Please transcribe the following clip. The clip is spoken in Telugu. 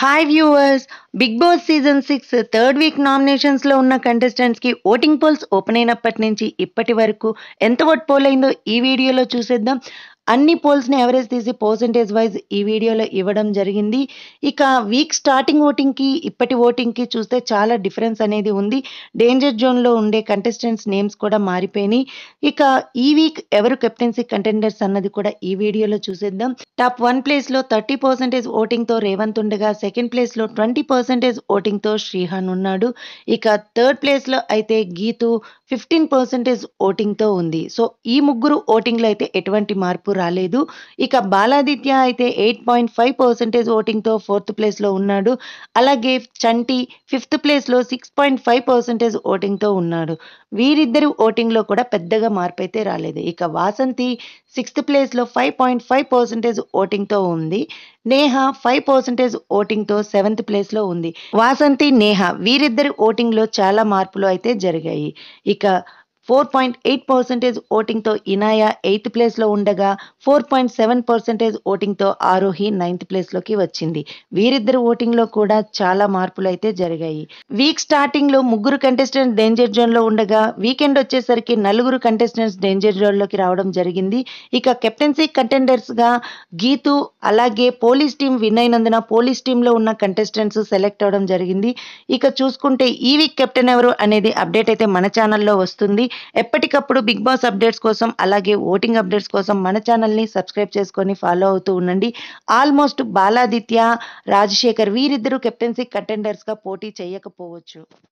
Hi viewers, Bigg Boss season 6 third week నామినేషన్స్లో ఉన్న కంటెస్టెంట్స్కి ఓటింగ్ పోల్స్ ఓపెన్ అయినప్పటి నుంచి ఇప్పటి వరకు ఎంత ఓట్ పోల్ అయిందో ఈ వీడియోలో చూసేద్దాం. అన్ని పోల్స్ని ఎవరేజ్ తీసి పర్సంటేజ్ వైజ్ ఈ వీడియోలో ఇవ్వడం జరిగింది. ఇక వీక్ స్టార్టింగ్ ఓటింగ్కి ఇప్పటి ఓటింగ్కి చూస్తే చాలా డిఫరెన్స్ అనేది ఉంది. డేంజర్ జోన్లో ఉండే కంటెస్టెంట్స్ నేమ్స్ కూడా మారిపోయినాయి. ఇక ఈ వీక్ ఎవరు కెప్టెన్సీ కంటెండర్స్ అన్నది కూడా ఈ వీడియోలో చూసేద్దాం. టాప్ 1 ప్లేస్లో 30% ఓటింగ్తో రేవంత్ ఉండగా, సెకండ్ ప్లేస్లో 20% ఓటింగ్తో శ్రీహాన్ ఉన్నాడు. ఇక థర్డ్ ప్లేస్లో అయితే గీతు 15% ఓటింగ్తో ఉంది. సో ఈ ముగ్గురు ఓటింగ్లో అయితే ఎటువంటి మార్పు రాలేదు. ఇక బాలాదిత్య అయితే 8.5% ఓటింగ్తో ఫోర్త్ ప్లేస్లో ఉన్నాడు. అలాగే చంటి ఫిఫ్త్ ప్లేస్లో 6.5% ఓటింగ్తో ఉన్నాడు. వీరిద్దరు ఓటింగ్లో కూడా పెద్దగా మార్పు అయితే రాలేదు. ఇక వాసంతి సిక్స్త్ ప్లేస్లో 5.5% ఓటింగ్తో ఉంది. నేహ 5% ఓటింగ్తో సెవెంత్ ప్లేస్లో ఉంది. వాసంతి, నేహ వీరిద్దరి ఓటింగ్లో చాలా మార్పులు అయితే జరిగాయి. ఇక 4.8% ఓటింగ్తో ఇనాయ ఎయిత్ ప్లేస్లో ఉండగా, 4.7% ఓటింగ్తో ఆరోహి నైన్త్ ప్లేస్లోకి వచ్చింది. వీరిద్దరు ఓటింగ్లో కూడా చాలా మార్పులు అయితే జరిగాయి. వీక్ స్టార్టింగ్లో ముగ్గురు కంటెస్టెంట్స్ డేంజర్ జోన్లో ఉండగా, వీకెండ్ వచ్చేసరికి నలుగురు కంటెస్టెంట్స్ డేంజర్ జోన్లోకి రావడం జరిగింది. ఇక కెప్టెన్సీ కంటెండర్స్గా గీతు, అలాగే పోలీస్ టీం విన్ అయినందున పోలీస్ టీంలో ఉన్న కంటెస్టెంట్స్ సెలెక్ట్ అవ్వడం జరిగింది. ఇక చూసుకుంటే ఈ వీక్ కెప్టెన్ ఎవరు అనేది అప్డేట్ అయితే మన ఛానల్లో వస్తుంది. ఎప్పటికప్పుడు బిగ్ బాస్ అప్డేట్స్ కోసం, అలాగే ఓటింగ్ అప్డేట్స్ కోసం మన ఛానల్ని సబ్స్క్రైబ్ చేసుకొని ఫాలో అవుతూ ఉండండి. ఆల్మోస్ట్ బాలాదిత్య, రాజశేఖర్ వీరిద్దరూ కెప్టెన్సీ కంటెండర్స్గా పోటీ చేయకపోవచ్చు.